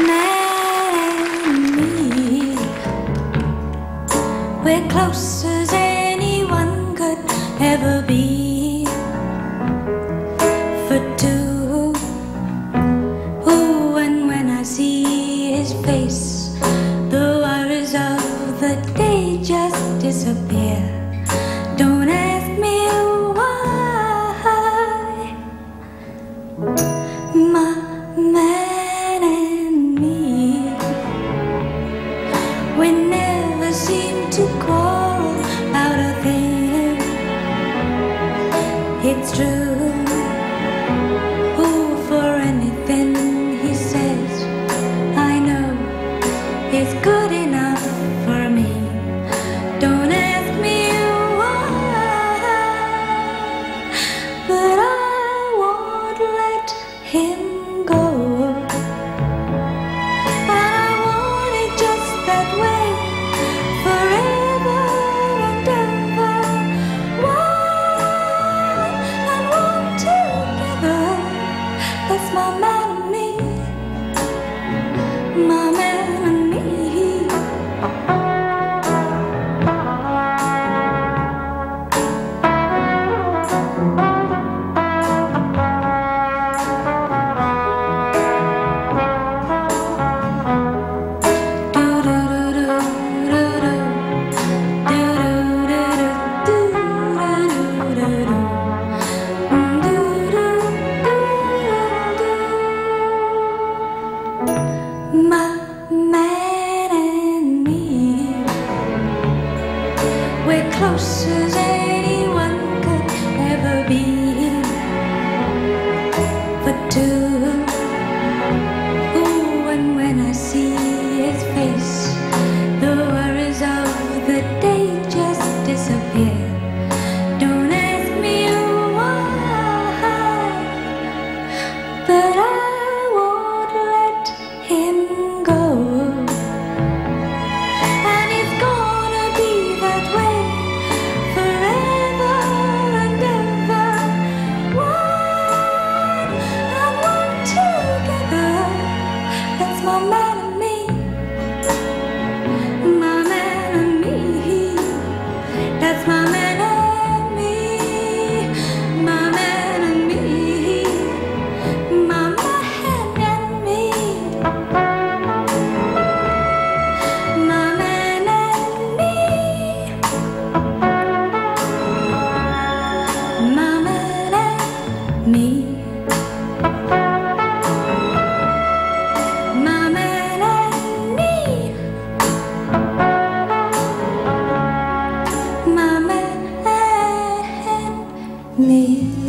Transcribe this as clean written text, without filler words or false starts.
man and me, we're close as anyone could ever be. For two, ooh, and when I see his face, the worries of the day just disappear. Don't ask me why. My man and me, we never seem to quarrel about a thing. It's true, ooh, for anything he says, I know it's good enough for me. Don't ask me why, but I won't let him go. And I want it just that way, forever and ever. One and one together, that's my man and me, my man and me. My man and me, we're close as anyone could ever be. For two, ooh, and when I see his face, the worries of the day just disappear. Don't ask me why, but I won't let him go. And it's gonna be that way, forever and ever. One and one together, that's my man and me, my man and me. That's my man and me, my man and me, my man and me, my man and me, my man and me, my man and me, my man and me.